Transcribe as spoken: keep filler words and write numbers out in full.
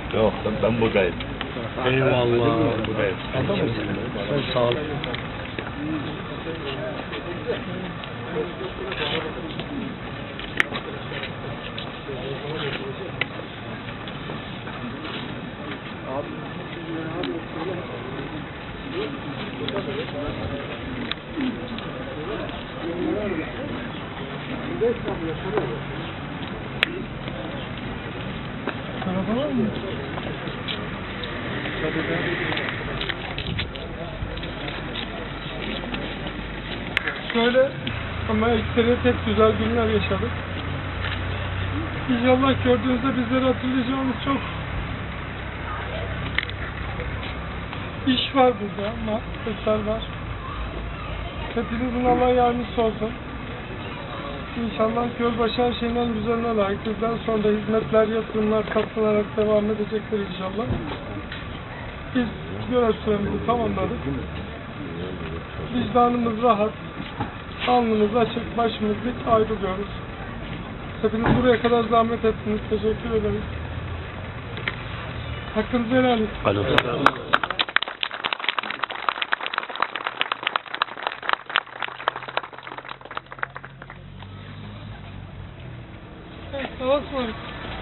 Yok ben, ben buradayım. Eyvallah. Ben buradayım. Sen sağ ol. Araba var mı? Şöyle ama ekseriyet hep güzel günler yaşadık. İnşallah gördüğünüzde bizleri hatırlayacağınız çok iş var burada ama eser var. Hepinizin Allah yardımcısı olsun. İnşallah Gölbaşı her şeyin en güzeline layık. Bizden sonra da hizmetler, yatırımlar katılarak devam edecekler inşallah. Biz görev süremizi tamamladık. Vicdanımız rahat, alnımız açık, başımız dik ayrılıyoruz. Hepiniz buraya kadar zahmet ettiniz. Teşekkür ederiz. Hakkınızı helal edin. Alo. Evet, Allah'a ısmarladık.